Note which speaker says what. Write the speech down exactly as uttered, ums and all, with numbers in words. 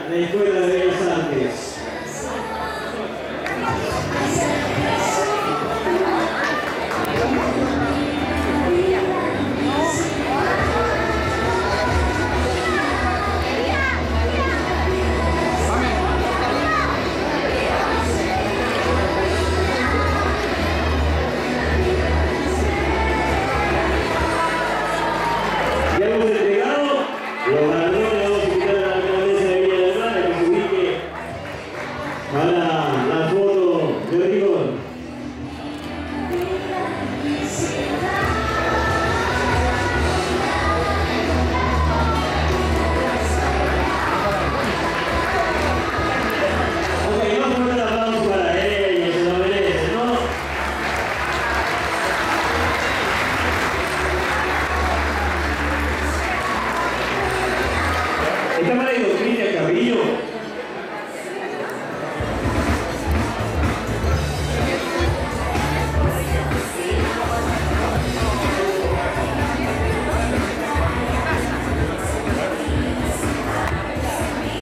Speaker 1: la Escuela de Bellas Artes. Ya hemos entregado los ganadores. Vamos a invitar a la alcaldesa de Villa del Mar a que se ubique para la foto de rigor. Ok, vamos a poner un aplauso para ella, se lo merece, ¿no? Está mal ido Cristian Carrillo.